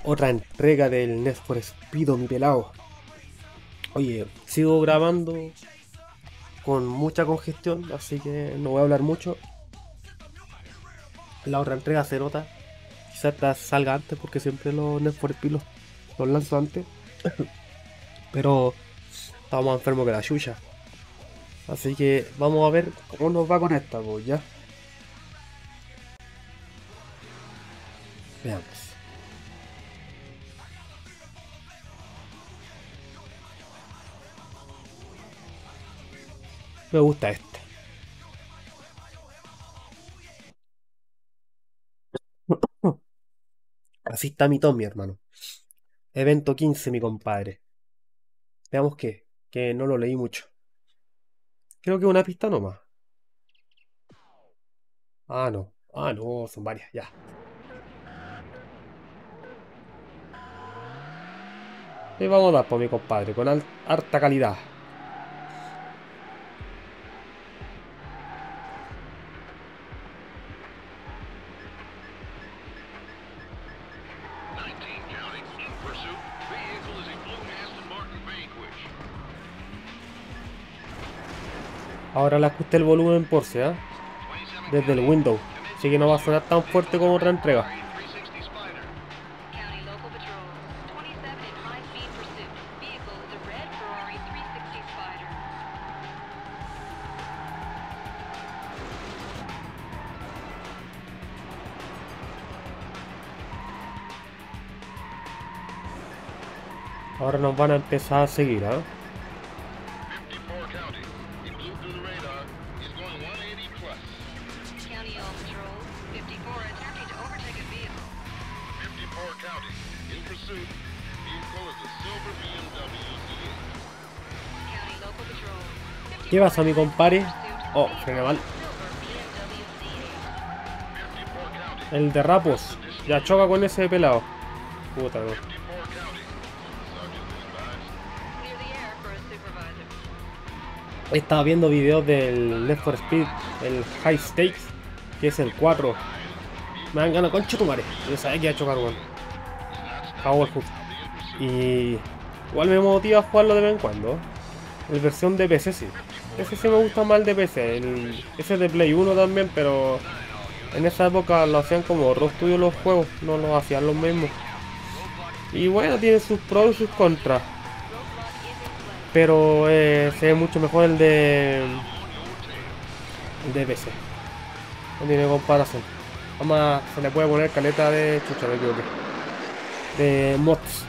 Otra entrega del Need for Speed, mi pelado. Oye, sigo grabando con mucha congestión, así que no voy a hablar mucho. La otra entrega se nota. Quizás esta salga antes porque siempre los Need for Speed los lanzo antes. Pero estamos más enfermos que la chucha. Así que vamos a ver cómo nos va con esta, pues ya. Veamos. Me gusta este. Así está mi Tommy, hermano. Evento 15, mi compadre. Veamos qué. Que no lo leí mucho. Creo que una pista nomás. Ah, no. Ah, no, son varias, ya. Le vamos a dar por mi compadre, con harta calidad. Ahora le ajusté el volumen por si, ¿eh? Desde el Windows. Así que no va a sonar tan fuerte como otra entrega. Ahora nos van a empezar a seguir, ¿eh? ¿Qué pasa, mi compadre? Oh, frené mal. El de Rapos. Ya choca con ese pelado. Puta, no. Estaba viendo videos del Need for Speed, el High Stakes, que es el 4. Me dan ganas, concha tu madre. Yo sabía que iba a chocar, weón. Powerhood. Y igual me motiva a jugarlo de vez en cuando. La versión de PC sí. Ese sí me gusta más el de PC. Ese de Play 1 también, pero en esa época lo hacían como Raw Studio los juegos, no los hacían los mismos. Y bueno, tiene sus pros y sus contras. Pero se ve mucho mejor el de PC. No tiene comparación. Además se le puede poner caleta de chucha, me equivoqué. De mods.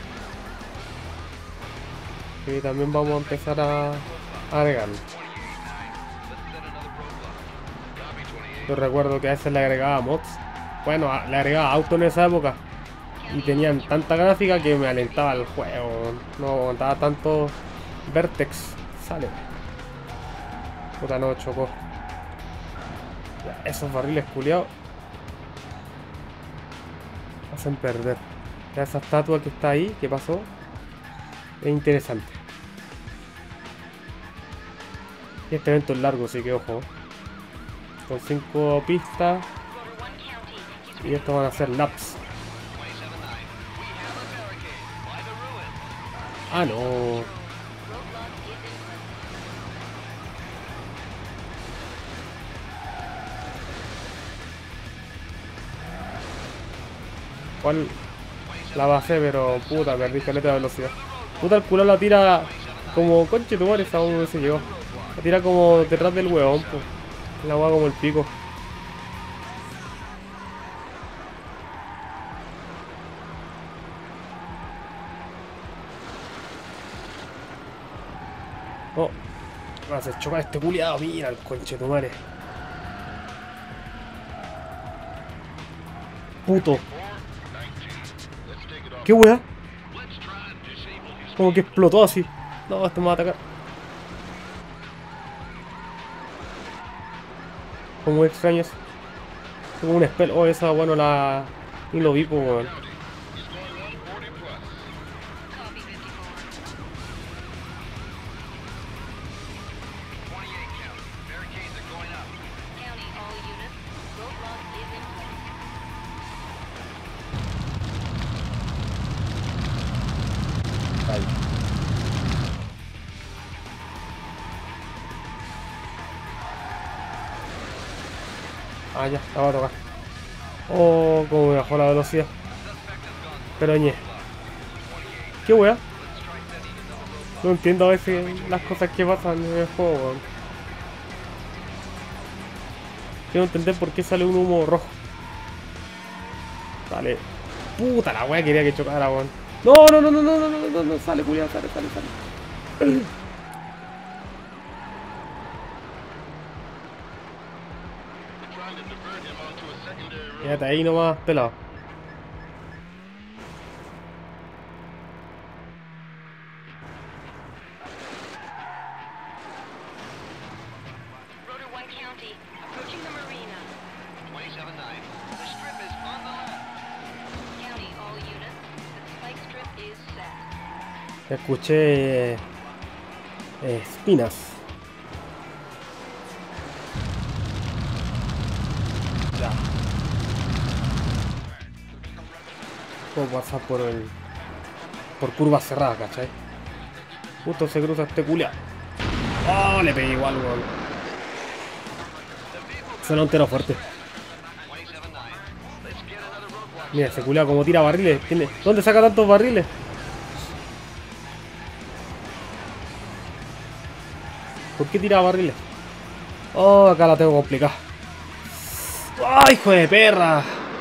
Y también vamos a empezar a agregarlo. Yo recuerdo que a veces le agregaba mods. Bueno, le agregaba auto en esa época. Y tenían tanta gráfica que me alentaba el juego. No aguantaba tanto Vertex. Sale. Puta, no chocó. Ya, esos barriles culiados hacen perder. Ya, esa estatua que está ahí, ¿qué pasó? Es interesante. Y este evento es largo, así que ojo. Con 5 pistas. Y estos van a ser laps. Ah, no. ¿Cuál? La base, pero puta, perdí caleta de velocidad. Puta, el culo la tira como conche tu madre, esa uno se llegó. La tira como detrás del huevón, pues. La hueá como el pico. Oh, me hace chocar este culiado, mira el conche tu madre. Puto. ¿Qué weá? Como que explotó así. No, esto me va a atacar. Como extrañas. Como un spell. Oh, esa, bueno, la... Y lo vi, pues, weón. Ah, ya, la va a tocar. Oh, como me bajó la velocidad. Pero ñe. ¿Qué wea? No entiendo a veces las cosas que pasan en el juego, weón. Quiero entender por qué sale un humo rojo. Vale. Puta la wea, quería que chocara, weón. No, no, no, no, no, no, no, no, no, sale, culiao, sale, sale, sale. Quédate ahí nomás, pelado. Rotor 1 County, approaching the marina. 27-9. The strip is on the left. County, all units. The spike strip is set. Escuché espinas. Ya. Puedo pasar por curva cerrada, ¿cachai? Justo se cruza este culia. Oh, le pegué igual, weón. Suena un tiro fuerte. Mira, ese culia como tira barriles. ¿Dónde saca tantos barriles? ¿Por qué tira barriles? Oh, acá la tengo complicada. ¡Ay, hijo de perra!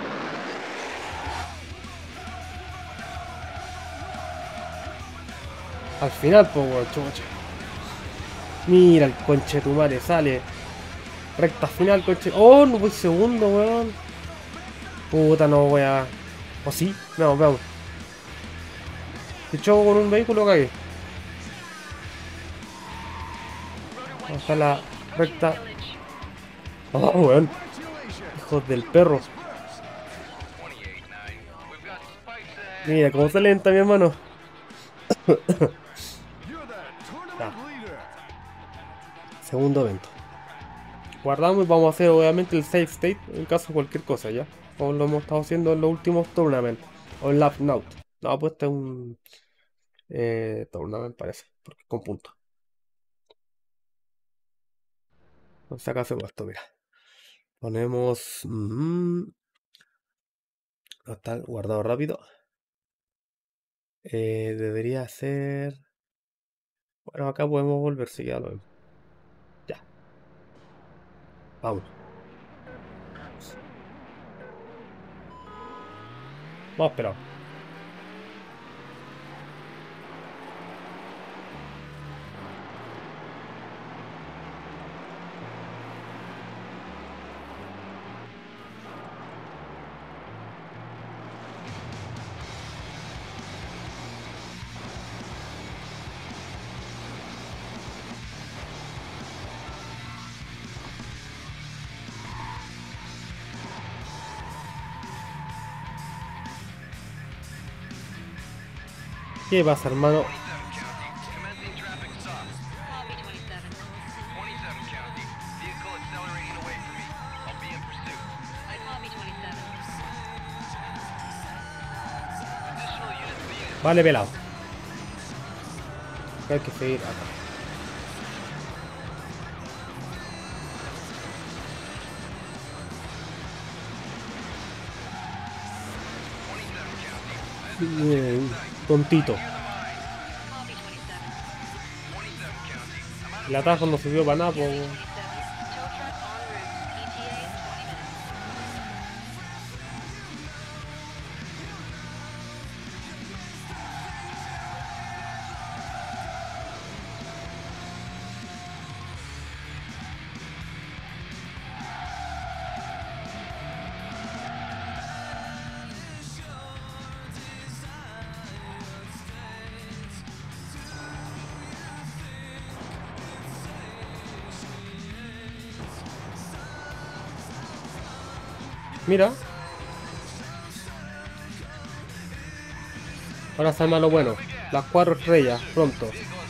Al final, pues, weón, chucha. Mira el conche tu madre, sale. Recta final, conche. Oh, no voy segundo, weón. Puta, no voy a. ¿O sí? Veamos, veamos. Si choco con un vehículo, cagué. Vamos a la recta. Oh, weón. Hijos del perro. Mira cómo se lenta, mi hermano. Ya. Segundo evento. Guardamos y vamos a hacer obviamente el save state en caso de cualquier cosa, ¿ya? Como lo hemos estado haciendo en los últimos tournaments. O en Lab Note. No, pues este es un tournament parece. Porque es con puntos. Entonces acá hacemos esto, mira. Ponemos... no está guardado rápido. Debería ser... Bueno, acá podemos volver si ya lo vemos. Ya. Vamos. Vamos, esperar. ¿Qué pasa, hermano? Vale, pelado. Hay que seguir acá. Tontito. El atajo no sirvió para nada, pues. Mira. Ahora se arma lo bueno. Las 4 estrellas, pronto.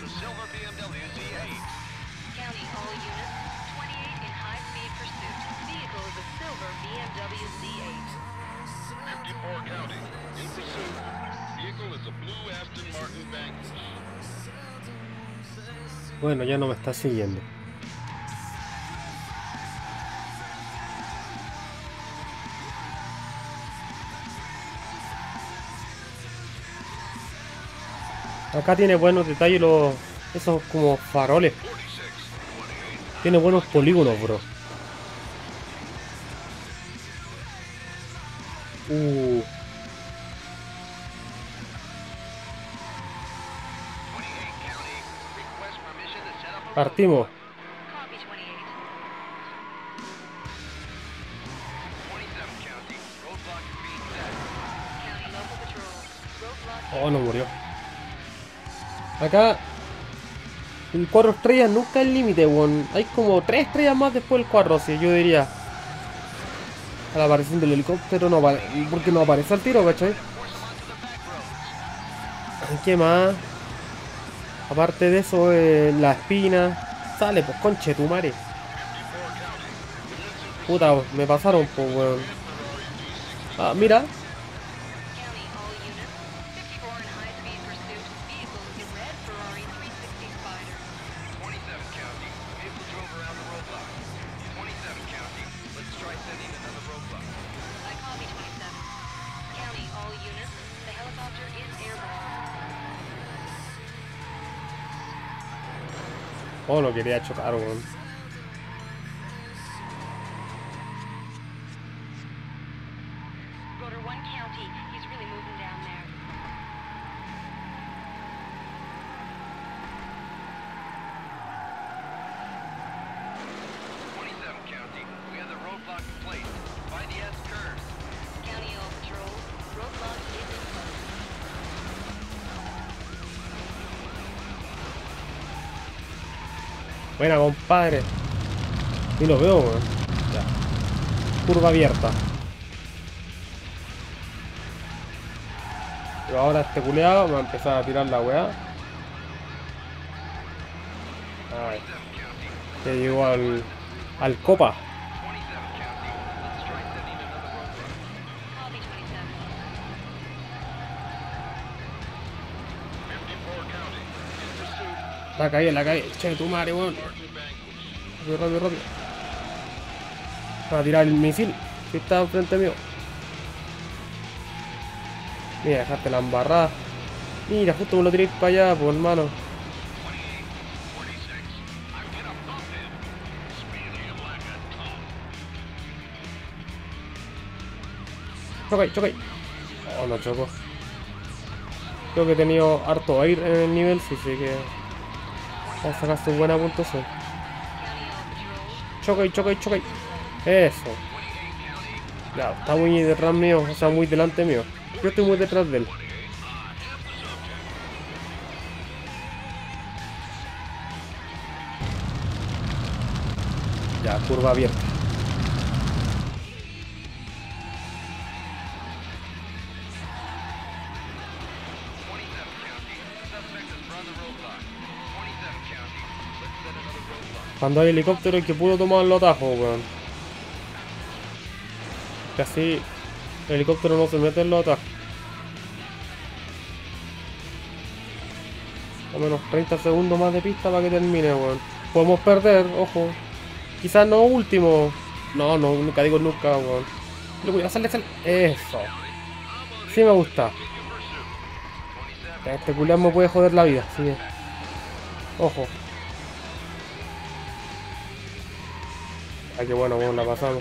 Bueno, ya no me está siguiendo. Acá tiene buenos detalles esos como faroles. Tiene buenos polígonos, bro. Uh, partimos. Copy 28. County local patrol. Roadblock. Oh, no murió. Acá, el 4 estrellas nunca es el límite, weón. Hay como 3 estrellas más después del 4, sí, yo diría. A la aparición del helicóptero no aparece, porque no aparece al tiro, ¿cachai? ¿Qué más? Aparte de eso, la espina. Sale, pues, conche tu madre. Puta, me pasaron, pues, weón. Ah, mira. County, all units. 54 in high-speed pursuit. Vehicles in red Ferrari 360 Spider. 27 County. Vehicle drove around the roadblock. 27 County. Let's try sending another roadblock. I copy 27. County, all units. The helicopter is airborne. Oh, no quería chocar, weón. Rotor 1 County. He's really moving down there. County. We have the roadblock in place. Find the S curve. County all patrols. Roadblock is in place. Buena, compadre. Y lo veo, weón. Ya. Curva abierta. Pero ahora este culeado va a empezar a tirar la weá. Ay. Ya llegó al copa. 27 County. Let's try sending another roadblock. Copy 27. 54 County. In pursuit. La caí. Che, tu madre, weón. Rápido. Va a tirar el misil. Que está enfrente mío. Mira, dejaste la embarrada. Mira, justo me lo tiré para allá, pues, hermano. 46. I'm gonna bump him. Speeding him like a top. Choca ahí. Oh, no choco. Creo que he tenido harto aire en el nivel, sí, que vamos a sacar su buena puntuación. County all patrols. Choca ahí. Eso. Ya, está muy detrás mío, o sea, muy delante mío. Yo estoy muy detrás de él. Ya, curva abierta. Cuando hay helicóptero, el que pudo tomar los atajos, weón. Que así el helicóptero no se mete en los atajos. Al menos 30 segundos más de pista para que termine, weón. Podemos perder, ojo. Quizás no último. No, nunca digo nunca, weón. Sale. Eso. Sí me gusta. Este culiao me puede joder la vida, así que... Ojo. Ay, qué bueno, weón, la pasamos.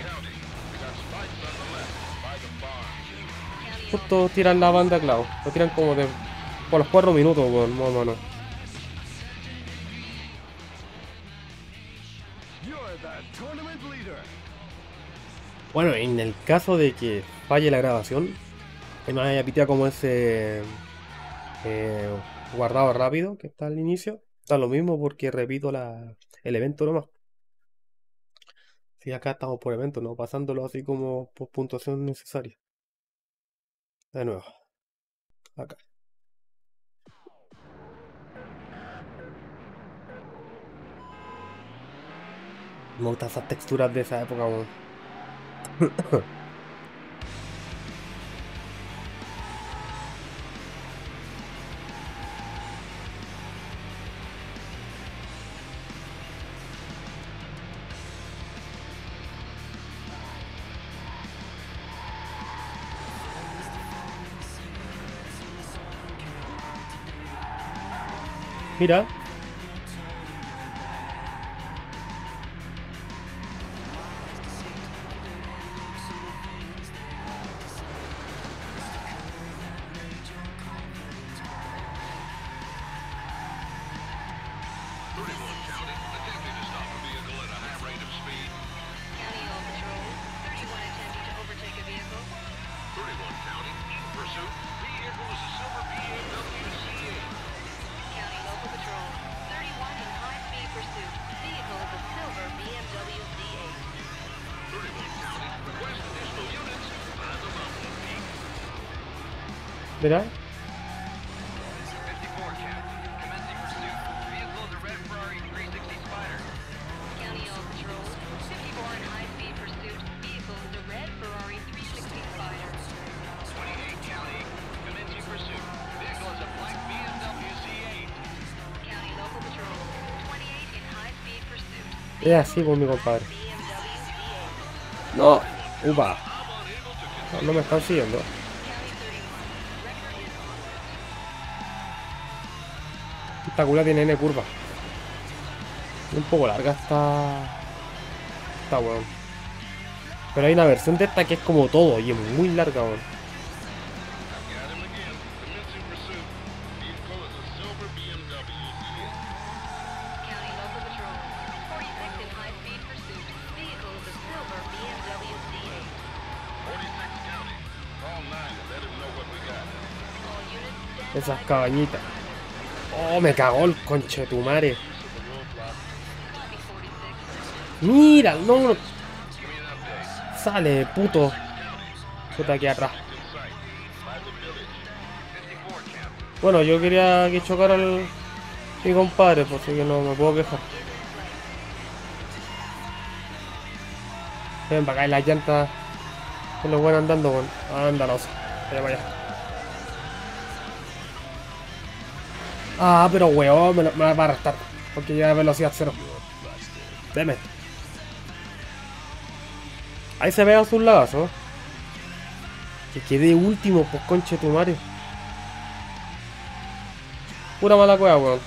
Justo tiran la banda, claro. Lo tiran como de... por los 4 minutos, weón, más o menos. Bueno, en el caso de que falle la grabación, y me haya piteado como ese guardado rápido que está al inicio, está lo mismo porque repito el evento nomás. Si acá estamos por evento, no pasándolo así como por puntuación necesaria. De nuevo, acá. Me gustan esas texturas de esa época, weón. Mira. County All Patrol, 31 attempting to overtake a vehicle. 31 County, in pursuit. Vehicle is a silver BMW C8. County Local Patrol, 31 in high-speed pursuit. Vehicle is a silver BMW Z8. 31 County, request additional units. Find the mountain peak. Mira. 54 County, commencing pursuit. Vehicle is a red Ferrari 360 Spider. County All Patrol, 54 in high-speed pursuit. Vehicle is a red Ferrari 360 Spider. 28 County, commencing pursuit. Vehicle is a black BMW Z8. County Local Patrol, 28 in high-speed pursuit. Es así con mi compadre. BMW Z8. No. Upa. No me están siguiendo. County 31, record is on route. Esta cula tiene N curva. Un poco larga esta weón. Pero hay una versión de esta que es como todo y es muy larga, weón. Got him again. Commencing pursuit. Vehicle is a silver BMW Z8. County Local Patrol, 46 in high-speed pursuit. Vehicle is a silver BMW Z8. 46 County, call 9 and let him know what we got. All units stand Esas by. cabañitas. Oh, me cagó el conche de tu madre. Copy 46. Mira, no. Give me an update. Sale, puto. Puta aquí atrás. In sight. By the village. 54 County. Bueno, yo quería que chocara mi compadre, por si que no me puedo quejar. Ven para acá y las llantas que los buenos andando con. Ándalos. Vaya para allá. Ah, pero weón, me va a arrastrar. Porque llega a velocidad cero. Deme. Ahí se ve a sus lagazo. Que quedé último, pues conche tu madre. Pura mala cueva, weón.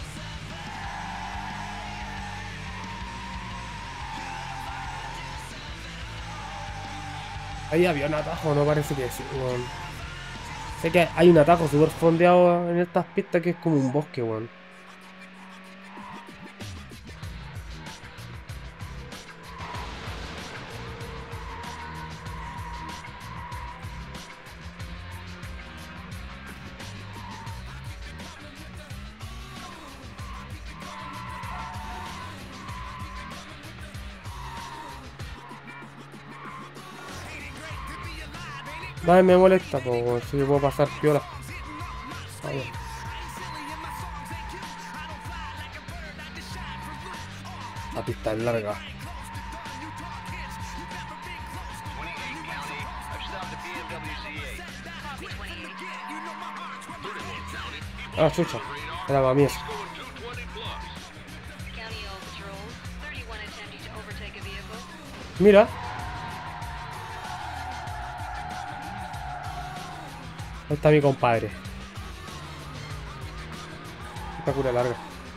Ahí había un atajo, no parece que sí, weón. Sé que hay un atajo súper fondeado en estas pistas que es como un bosque, weón. Nadie me molesta, pues, weón, si yo puedo pasar piola. Vamos. La pista es larga. 28 County, I've stopped the BMW Z8. Copy 28. 31 County, Ah, chucha. Era para mí eso. going 220 plus. County All Patrol, 31 attempting to overtake a vehicle. Mira. Ahí está mi compadre. Esta cura larga.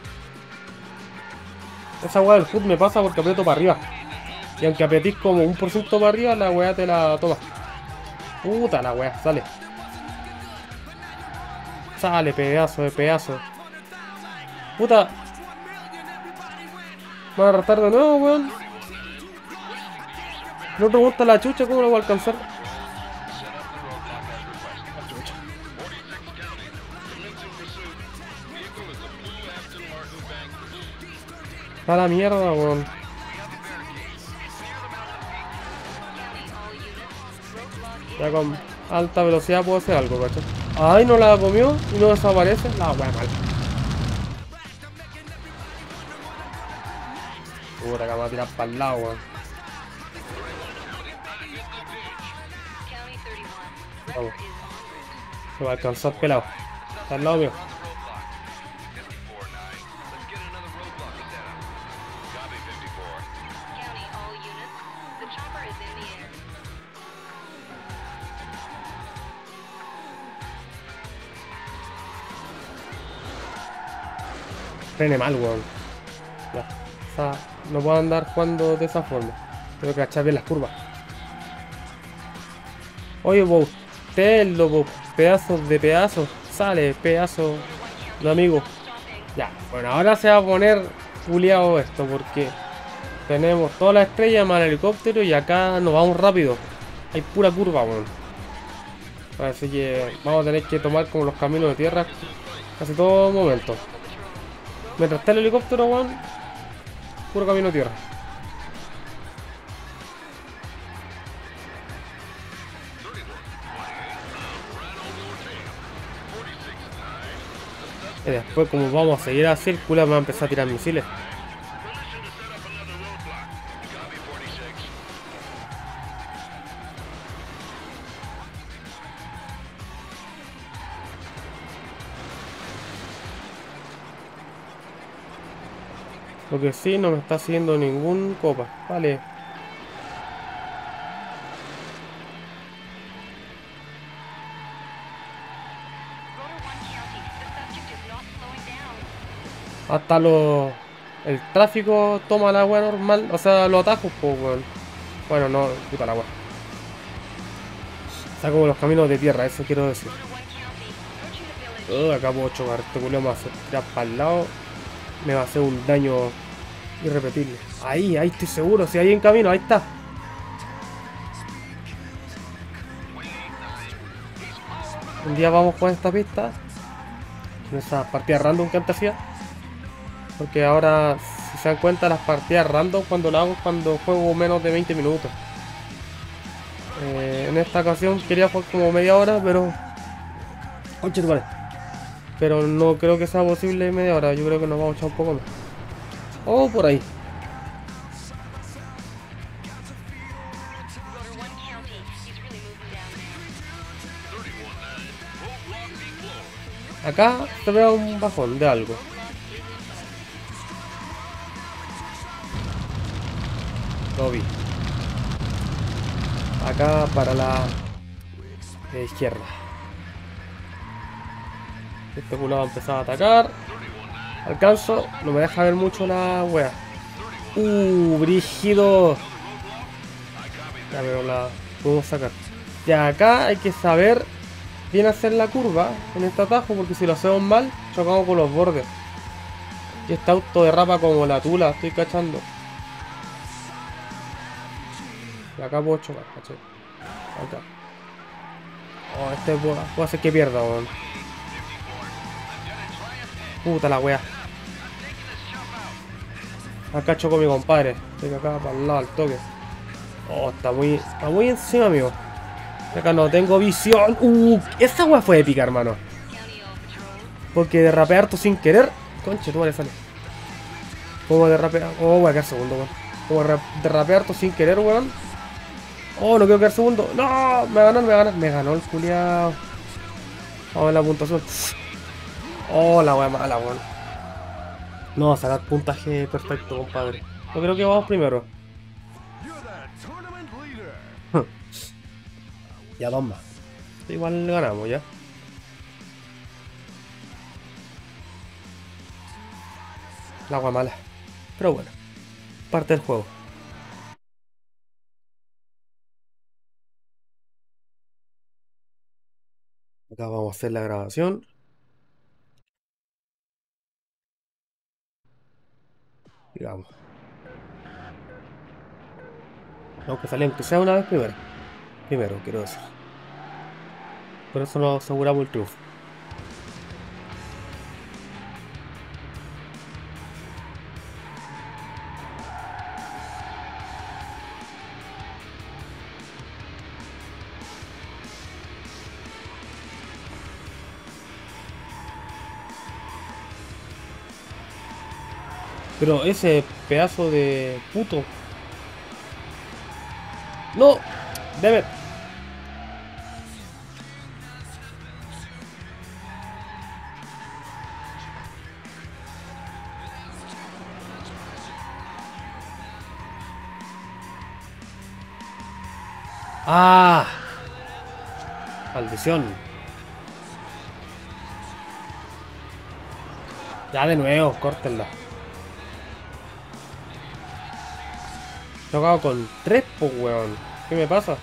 Esa weá del foot me pasa porque aprieto para arriba. Y aunque apretís como 1% para arriba, la weá te la toma. Puta la weá, sale. Sale, pedazo de pedazo. Puta. Me van a arrastrar de nuevo, weón. No te gusta la chucha, ¿cómo lo voy a alcanzar? A la mierda, weón. County all units, roadblock Ya con alta velocidad puedo hacer algo, ¿cachai? Ay, no la comió y no desaparece. La weá mal. Puta, que me va a tirar para el lado, weón. County 31, Vamos. record is en route. Se va a alcanzar pelado. Está al lado mío. Let's get another roadblock set up. Copy 54. County all units, the chopper is in the air. frene mal, weón. Ya. O sea, no puedo andar jugando de esa forma. Tengo que cachar bien las curvas. Oye, vos, usted, loco, pedazos de pedazos. Sale, pedazo de amigo. Ya, bueno, ahora se va a poner culiado esto porque tenemos toda la estrella más el helicóptero y acá nos vamos rápido. Hay pura curva, weón. Así que vamos a tener que tomar como los caminos de tierra casi todo momento. Mientras está el helicóptero, weón, puro camino de tierra. Y después, como vamos a seguir así, el culo me va a empezar a tirar misiles. Lo que sí, no me está haciendo ningún copa. Vale. Hasta el tráfico toma la agua normal. O sea, los atajos, pues, weón. Bueno, no, puta la agua. Está como los caminos de tierra, eso quiero decir. Acá puedo chocar. Este culo me va a hacer tirar para el lado. Me va a hacer un daño irrepetible. Ahí estoy seguro. Si hay en camino, ahí está. Un día vamos con esta pista. En esa partida random que antes hacía. Porque ahora, si se dan cuenta, las partidas random cuando las hago es cuando juego menos de 20 minutos. En esta ocasión quería jugar como media hora, pero... Oye, vale. Pero no creo que sea posible media hora. Yo creo que nos vamos a echar un poco más. O por ahí. Acá te veo un bajón de algo. Lo vi. Acá para la izquierda. Este culo va a empezar a atacar. Alcanzo. No me deja ver mucho la wea. Brígido. Ya, pero la podemos sacar. Ya, acá hay que saber bien hacer la curva en este atajo, porque si lo hacemos mal, chocamos con los bordes. Y este auto derrapa como la tula, estoy cachando. Y acá puedo chocar, caché. Acá. Oh, este puedo hacer que pierda, weón. Puta la wea. Acá choco mi compadre. Estoy acá para el lado al toque. Oh, está muy encima, amigo. Acá no tengo visión. Esa wea fue épica, hermano. Porque derrapé harto sin querer. Conche, tú vale, sale. Como derrapé. Oh, voy a quedar segundo, weón. Como derrapé harto sin querer, weón. Oh, no quiero quedar segundo. No, me ganó. Me ganó el culiao. Vamos a ver la puntuación. Oh, la wea mala, weón. No, sacar puntaje perfecto, compadre. Yo creo que vamos primero. Ya, dos más. Igual ganamos, ya. La agua mala. Pero bueno, parte del juego. Acá vamos a hacer la grabación. Digamos. Aunque salió aunque sea una vez primero. Primero, quiero decir. Por eso nos aseguramos el triunfo. Pero ese pedazo de puto. ¡No! ¡Debe! ¡Ah! Maldición. Ya de nuevo, córtenla. He jugado con 3, pues, weón. ¿Qué me pasa?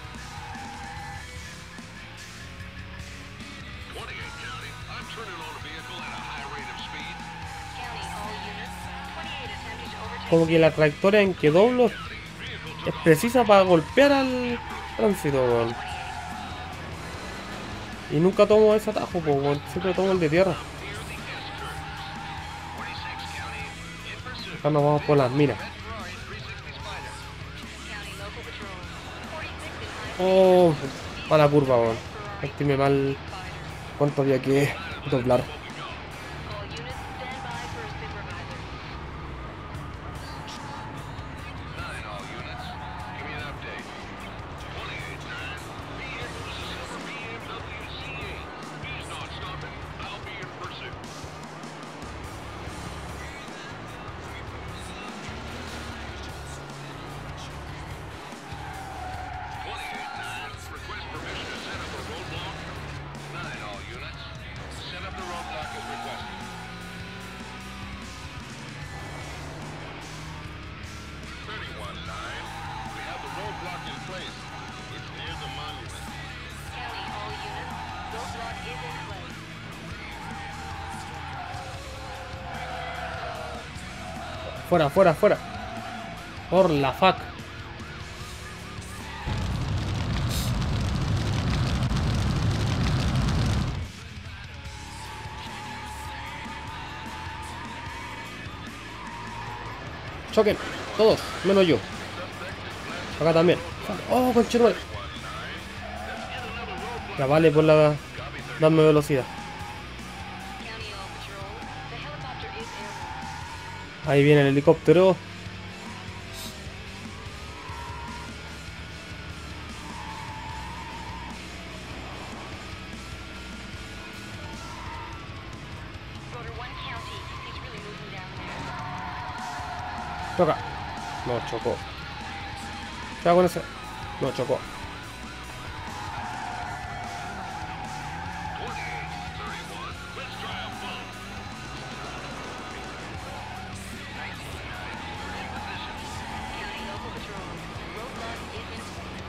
28 County, I'm turning on a vehicle at a high rate of speed. County, all units. 28 attempting to overtake. Como que la trayectoria en que doblo es precisa para golpear al tránsito, weón. Y nunca tomo ese atajo, pues, weón. Siempre tomo el de tierra. 26 County, in pursuit. Acá nos vamos por las minas. Red Ferrari 360 Spider. County, local patrol. 46 in high. Oh, mala curva, weón. Estime mal cuánto había que doblar. All units, stand by for a supervisor. 9 all units. Give me an update. 28-9. Vehicle is a silver BMW C8. He's not stopping. I'll be in pursuit. 28-9. Request permission to set up a roadblock. 9 all units. Set up the roadblock as requested. 31-9. We have the roadblock in place. It's near the monument. County, all units. Roadblock is in place. Fuera, fuera, fuera. Por la fuck. Choquen, todos, menos yo. Acá también. Oh, conchetumare. Ya vale por la. Dame velocidad. County, all patrol. The helicopter is airborne. Ahí viene el helicóptero. Rotor 1 County. He's really moving down there. Toca. No, chocó. ¿Qué hago con ese? No, chocó. 28-31. Let's try a bump. 19-9. County, local patrol. Roadblock is in place.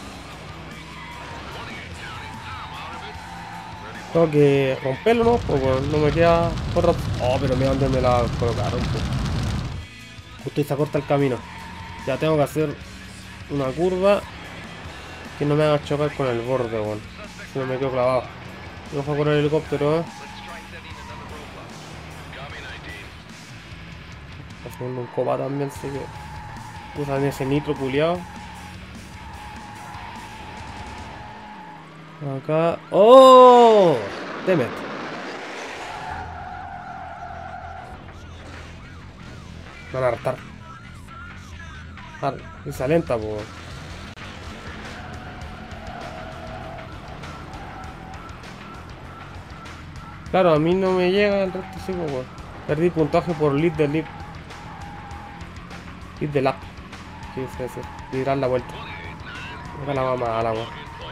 28 County. I'm out of it. Ready. Tengo que romperlo, ¿no? Pues bueno, no me queda otra. Oh, pero mira dónde me la colocaron, pues. Justo y se corta el camino. Ya tengo que hacer una curva que no me haga chocar con el borde, weón. Si no me quedo clavado. No fue por el helicóptero, Let's try setting another roadblock. Copy 19. Está haciendo un copa también, así que. Usan ese nitro culiado. Acá. ¡Oh! Demet. Van a hartar. Y se alenta, pues. Claro, a mí no me llega el resto, sí, pues. Perdí puntaje por lead del lead. Lead del lap. ¿Qué es eso? Tirar la vuelta. Acá la va mal, agua.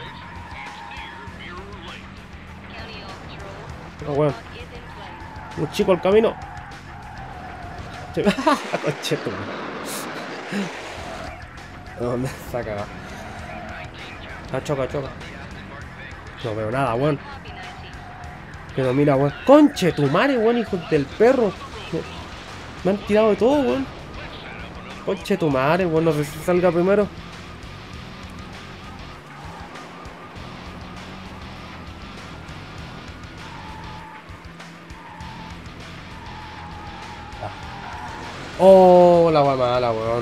County, all patrol. Ah, bueno. Roadblock is in place. Un chico al camino. Concheto. ¿Dónde está cagado? Ah, choca, choca. No veo nada, weón. Copy 19. Pero mira, weón. Conche tu madre, weón, hijo del perro. Me han tirado de todo, weón. Conche tu madre, weón. No sé si salga primero. Oh, la wea mala, weón.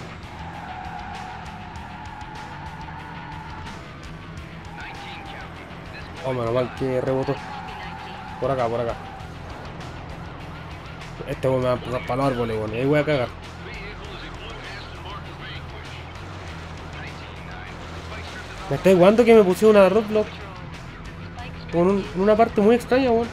19 County. Oh, menos mal que rebotó. Copy 19. Por acá, por acá. Este weón me va a empezar para los árboles, weón. Y ahí voy a cagar. Me está igualando que me pusieron una roadblock con una parte muy extraña, weón.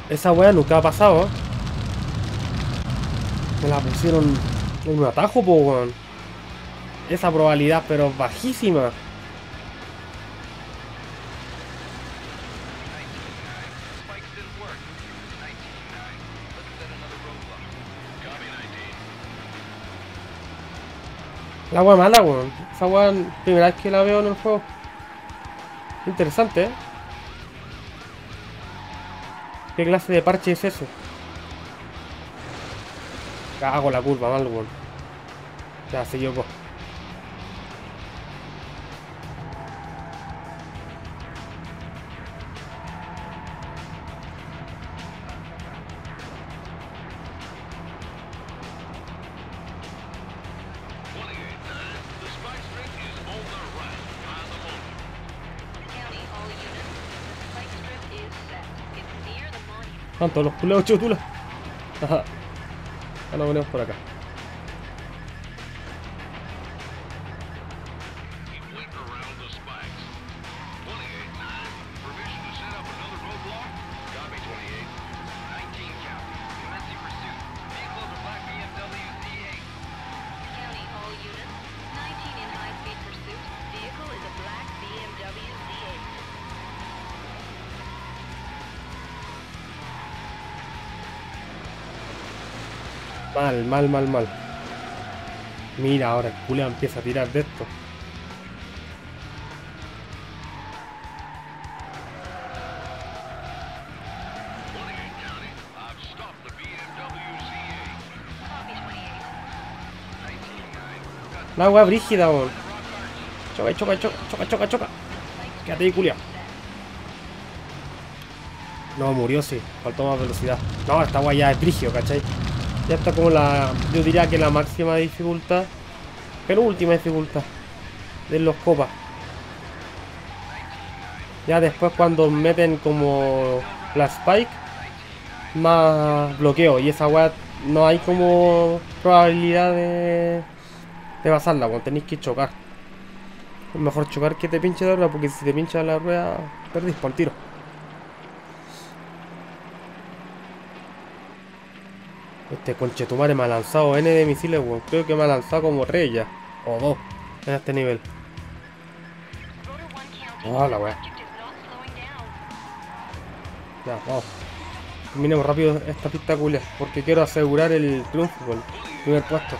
Esa weá nunca ha pasado, ¿eh? Me la pusieron en un atajo, po, weón. Esa probabilidad, pero bajísima. Spikes didn't work. 19-9. Let's set another roadblock. Copy 19. La weá mala, weón. Esa weá, primera vez que la veo en el juego. Interesante, ¿eh? ¿Qué clase de parche es eso? Cago la curva, mal, weón. Ya, se equivocó. The spike strip is on the right. By the monument. County, all units. The spike strip is set. It's near the monument. Tanto los culeos chutulas. Ajá. Ya lo ponemos por acá. Keep waiting around the spikes. 28-9. Permission to set up another roadblock. Copy 28. 19 county. Commencing pursuit. Vehicles are black BMW Z8. County, all units. 19 in high-speed pursuit. Vehicle is a black BMW Z8. Mal, mal, mal, mal. Mira, ahora el culeo empieza a tirar de esto. I've stopped the BMW Z8. Copy 28. 19-9. La weá brígida, weón. Choca, choca, choca, choca, choca, choca. Quédate ahí, culiao. No, murió, sí. Faltó más velocidad. No, esta weá ya es brígido, ¿cachai? Ya está como la... Yo diría que la máxima dificultad. Pero última dificultad. De los copas. Ya después cuando meten como la Spike. Más bloqueo. Y esa weá no hay como probabilidad de pasarla, cuando tenéis que chocar. Es mejor chocar que te pinche la rueda, porque si te pincha la rueda, perdís por el tiro. Este conchetumare me ha lanzado N de misiles, weón. Creo que me ha lanzado como 3 ya. O 2 en este nivel. Rotor 1 county. Ah, la weá. Object is not slowing down. Ya, vamos. Terminemos rápido esta pista culia, porque quiero asegurar el triunfo, el primer puesto.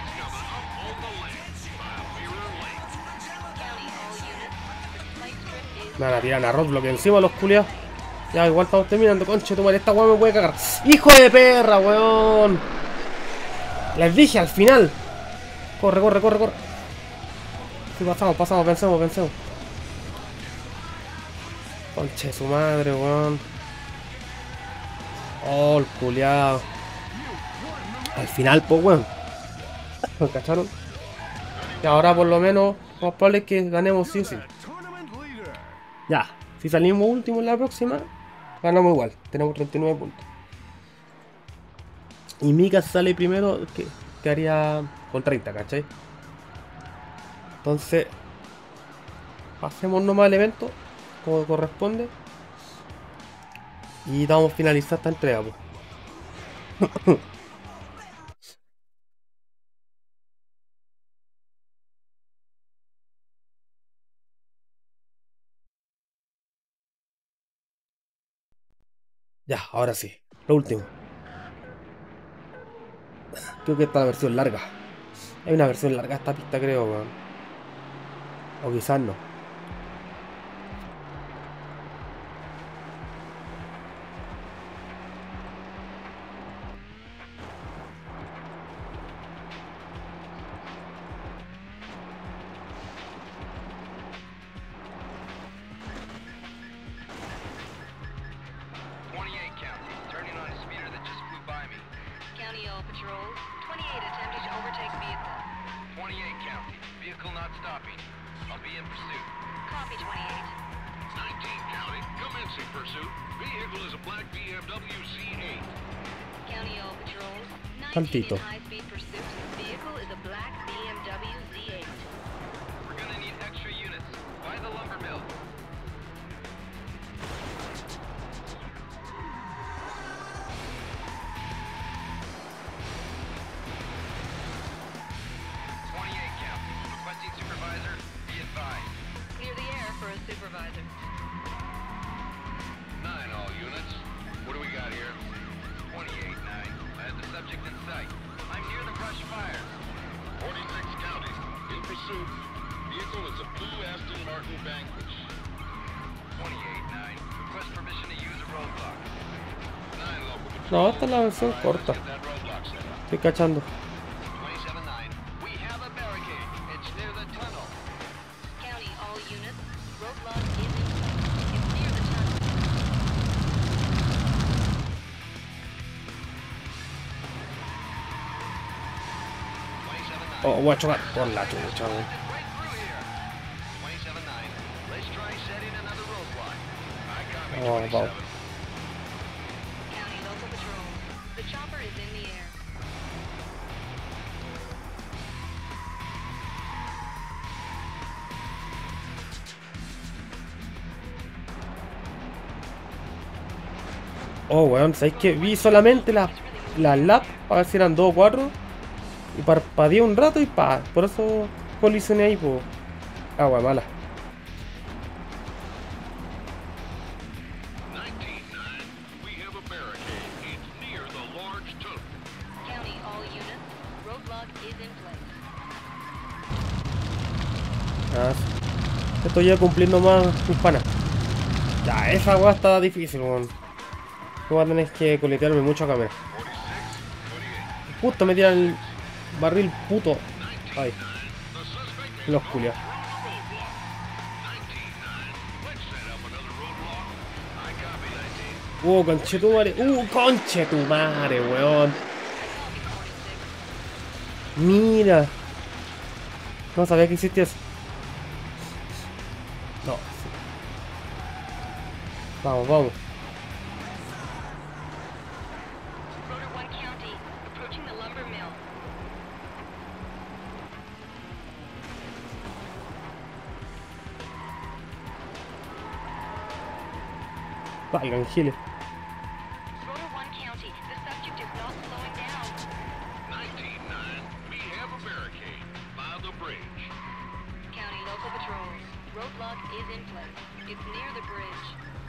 County, all units. The spike strip is Me van a tirar a roadblock encima los culiados. Ya, igual estamos terminando, conchetumare. Esta weá me puede cagar. ¡Hijo de perra, weón! Les dije al final. Corre, corre, corre, corre. Sí, pasamos, pasamos, vencemos, vencemos. Conche su madre, weón. Oh, el culiao. Al final, pues, weón. ¿Me cacharon? Y ahora por lo menos, más probable es que ganemos sí o sí. Ya, si salimos último en la próxima, ganamos igual. Tenemos 39 puntos. Y Mika sale primero, que quedaría con 30, ¿cachai? Entonces, pasemos nomás el evento, como corresponde. Y damos a finalizar esta entrega, pues. Ya, ahora sí. Lo último. Creo que esta es la versión larga. Hay una versión larga de esta pista, creo, weón. O quizás no. County, all patrols. 28 attempted to overtake vehicle. 28 county. Vehicle not stopping. I'll be in pursuit. Copy 28. 19 county. Commencing pursuit. Vehicle is a black BMW Z8. County, all patrols. 19 Tantito. in high-speed pursuit. Vehicle is a black BMW Z8. We're gonna need extra units. By the lumber mill. Nine all units. What do we got here? 28-9. I had the subject in sight. I'm near the brush fire. 46 counties. In pursuit. Vehicle is a blue Aston Martin Vanquish. 28-9. Request permission to use a roadblock. 9 local patrol. No, esta es la versión corta. Get that roadblock set up. Estoy cachando. 27-9. We have a barricade. It's near the tunnel. County, all units. Roadblock is in place. It's near the tunnel. Oh, voy a chocar por la chucha, weón. Right through here. 27-9. Let's try setting another roadblock. I copy Oh, 27. wow. County, local patrol. The chopper is in the air. Oh, weón, ¿sabéis que vi solamente las lap para ver si eran 2 o 4? Y parpadeé un rato y pa. Por eso colisioné ahí, po. Agua mala. 19-9. We have a barricade. It's near the large tunnel. County, all units. Roadblock is in place. Ah, estoy ya cumpliendo más mis panas. Ya, esa weá está difícil, weón. Voy a tener que coletearme mucho a cámara. 46, 28. Justo me tiran el barril puto. Ay, The suspect is los culiados. through the roadblock. 19-9. Let's set up another roadblock. I copy 19. Conchetumare, weón. Mira. No sabía que existía eso. No. Sí. Vamos, vamos. Rotor 1 County, approaching the lumber mill. Valgan giles. Rotor 1 County, the subject is not slowing down. 19-9. We have a barricade by the bridge. County, local patrols. Roadblock is in place. It's near the bridge.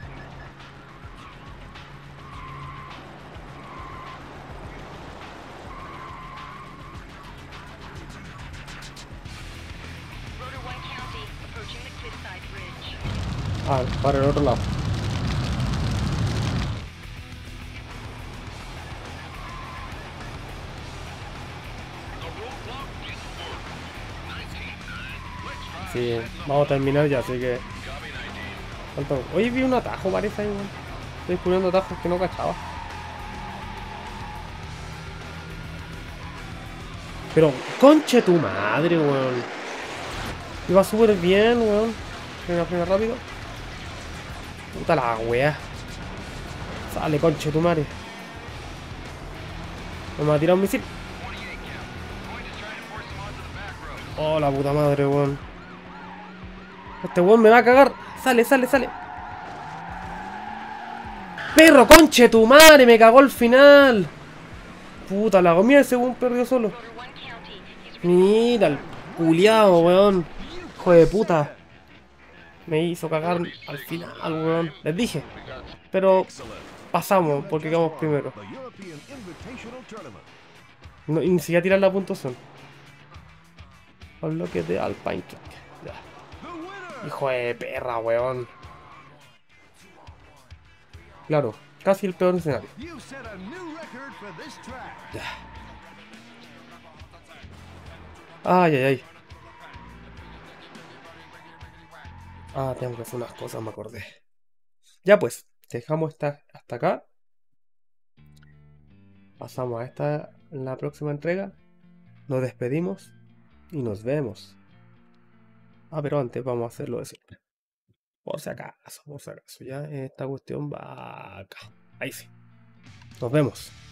Rotor 1 County, approaching the Cliffside Bridge. Ah, para el otro lado. The roadblock didn't work. 19-9. Let's try Sí, setting up vamos a terminar ya, así que. copy 19. falta- Hoy vi un atajo, parece ahí, weón. Estoy descubriendo atajos que no cachaba. Pero, conche tu madre, weón. Iba súper bien, weón. Frena rápido. Puta la wea. Sale, conche tu madre. Me va a tirar un misil. 28 count. Going to try to force him onto the back road. Oh, la puta madre, weón. Este weón me va a cagar. Sale, sale, sale. Perro, conche tu madre, me cagó al final. Puta, la comida ese weón perdió solo. Rotor 1 County, he's Mira el culiao, weón. Hijo de puta. Me hizo cagar al final, weón. Les dije. Pero pasamos porque quedamos primero. The European Invitational Tournament. No, y ni siquiera tirar la puntuación. Al bloque de Alpine Kick. Ya. The winner. Hijo de perra, weón. Claro, casi el peor escenario. You set a new record for this track. Ay, ay, ay. Ah, tengo que hacer unas cosas, me acordé. Ya pues, dejamos hasta acá. Pasamos a la próxima entrega. Nos despedimos y nos vemos. Ah, pero antes vamos a hacerlo de siempre. Por si acaso, ya esta cuestión va acá. Ahí sí. Nos vemos.